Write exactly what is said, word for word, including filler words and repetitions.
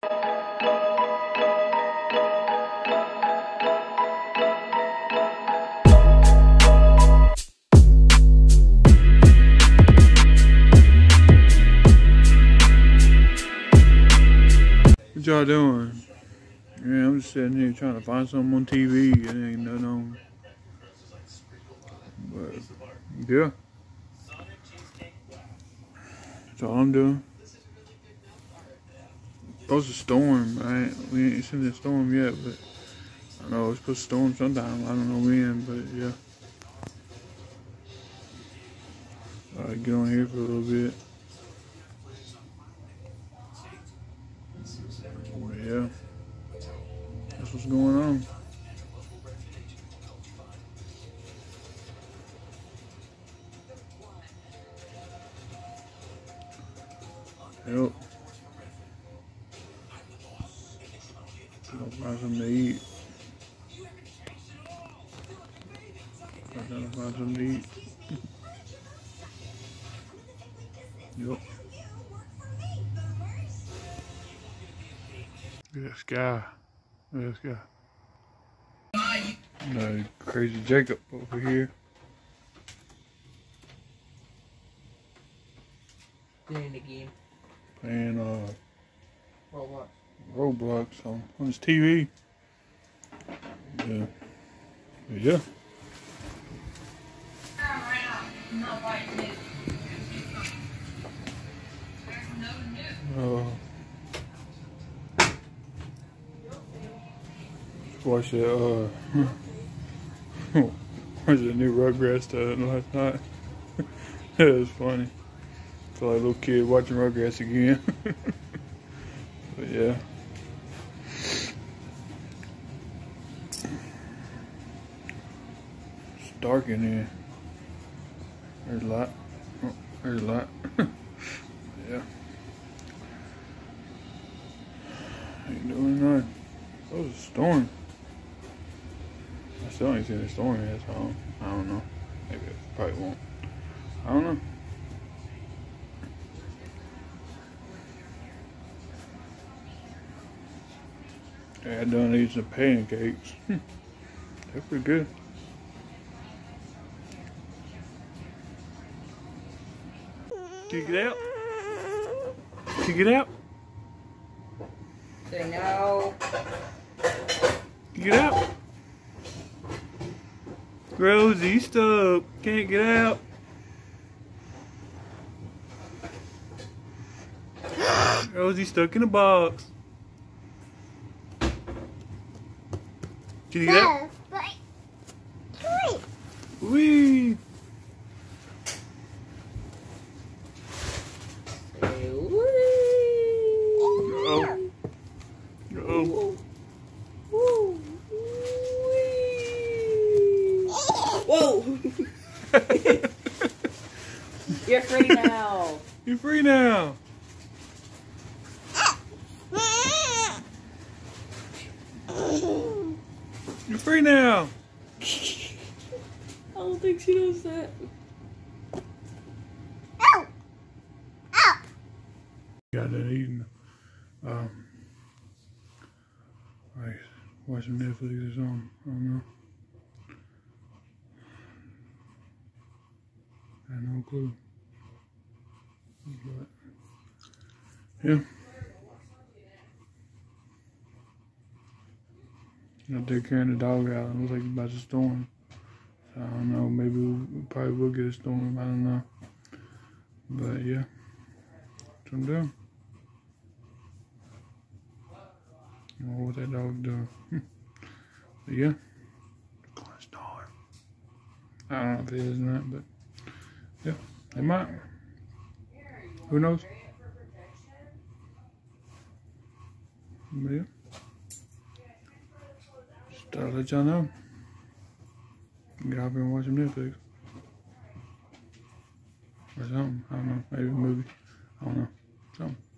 What y'all doing? Yeah, I'm just sitting here trying to find something on T V. It ain't nothing on. But, yeah. That's all I'm doing. Supposed to storm. I ain't, we ain't seen the storm yet, but I know it's supposed to storm sometime. I don't know when, but yeah. Alright, get on here for a little bit. But yeah. That's what's going on. Yep. Gonna find something to eat. I'm trying to find something to eat. Yep. Look at that sky. Look at that sky. No, crazy Jacob over here. Playing the game. Playing uh Roblox. Roblox on, on his T V. Yeah. But yeah. Uh, watch that, uh, watch the new Rugrats stuff last night. That was funny. Feel like a little kid watching Rugrats again. But yeah. It's dark in here. There's a lot. Oh, there's a lot. Yeah. Ain't doing nothing. That was a storm. I still ain't seen a storm yet, so I don't, I don't know. Maybe it probably won't. I don't know. Yeah, I done eating some pancakes. They're pretty good. Can you get out? Can you get out? Say no. Can you get out? Rosie, stop. Can't get out. Rosie stuck in a box. Can you get out? Wee. Uh-oh. Uh-oh. Whoa! You're free now. You're free now. You're free now. I don't think she knows that. Got that eating. Um, like watching Netflix or something. I don't know. I have no clue. But yeah. Out there carrying the dog out. It looks like it's about to storm. So I don't know. Maybe we probably will get a storm. I don't know. But yeah. That's what I'm doing. I don't know what that dog doing. But yeah. Gonna storm. I don't know if it is or not, but yeah, they might. Who knows? But yeah. Just thought I'd let y'all know. Get out here and watch some Netflix. Or something. I don't know. Maybe a movie. I don't know. Something.